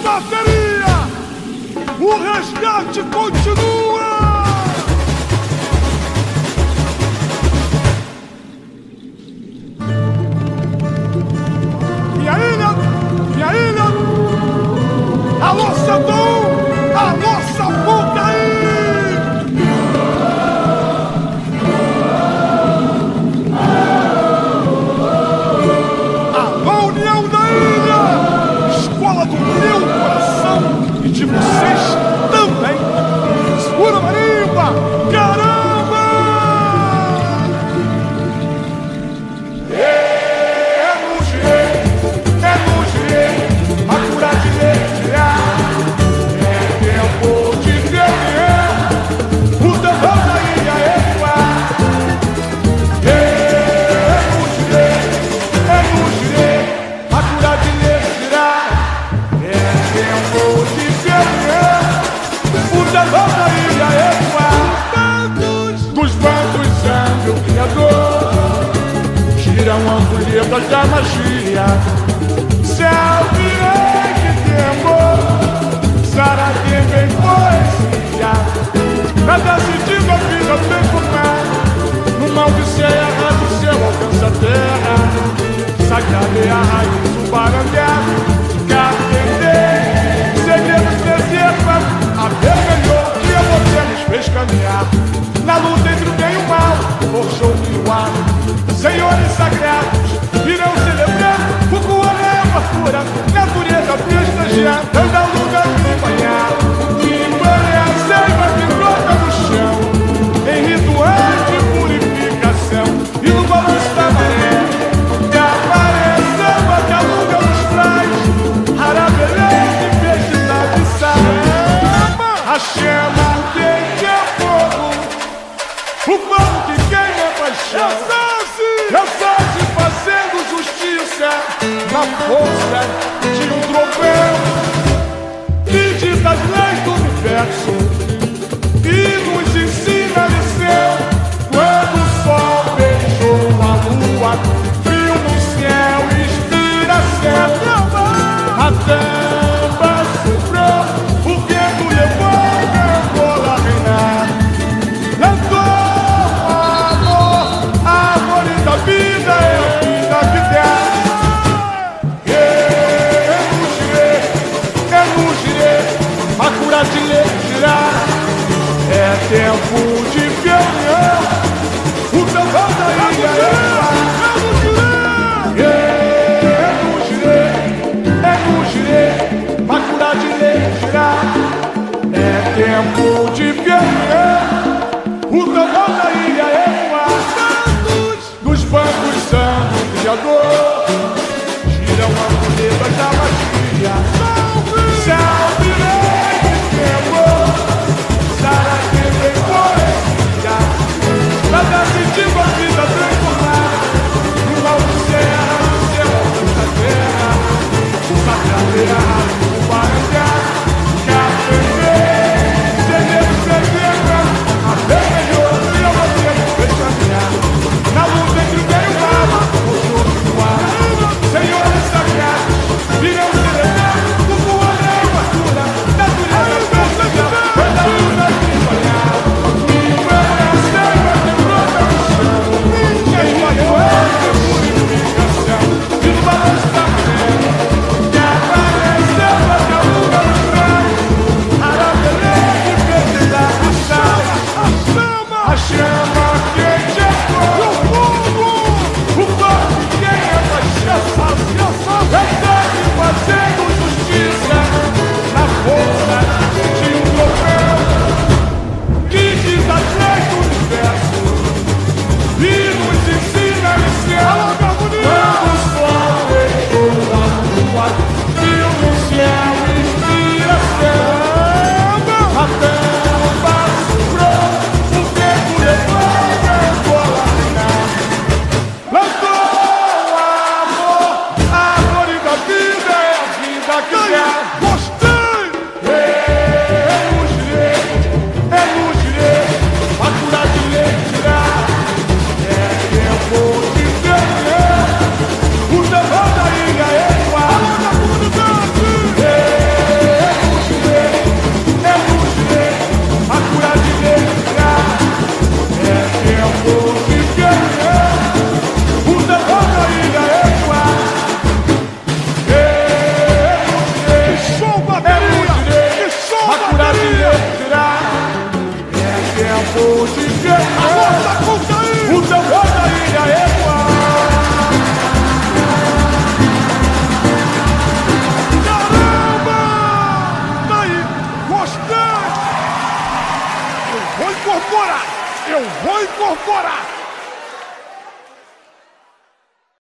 bateria, o resgate continua! Minha ilha, alô Sandão, alô Sapucaí! Alô União da Ilha, escola do meu coração e de vocês também. Segura marimba, caramba! Tiram ampulhetas da magia, céu virei que temor, Saratemba em poesia, nada sentido a vida perfumar, no mal de ser errado o céu alcança a terra, sagrada é a raiz do barangá, carpenter, segredos desertos, a ver melhor que a você nos fez caminhar, na luta entre o bem e o mal, forjou o ar. Senhores sagrados irão celebrar Fukuoka é a fartura, natureza festejar, anda o lugar de banhar. Quimbara é a seiva que brota no chão, em rituais de purificação, e no balanço da maré, que aparece samba que a lua nos traz, rara beleza e peixe da viçara. A chama quente é fogo, o fogo que queima é paixão. Cansasse fazendo justiça na força de um trovão que dita as leis do universo e nos ensina a lição. Quando o sol beijou a lua, viu no céu inspiração. A tampa soprou, o vento levou a Angola a reinar. A vida é a vida que dá. É no girê, a cura de girar. É tempo de reunião, o tambor da ilha é no girê, a cura de girar. É tempo de reunião, o tambor da ilha é bancos santos de agor, giram a mulher da magia.